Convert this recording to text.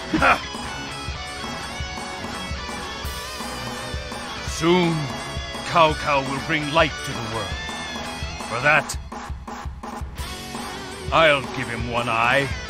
Soon, Cao Cao will bring light to the world. For that, I'll give him one eye.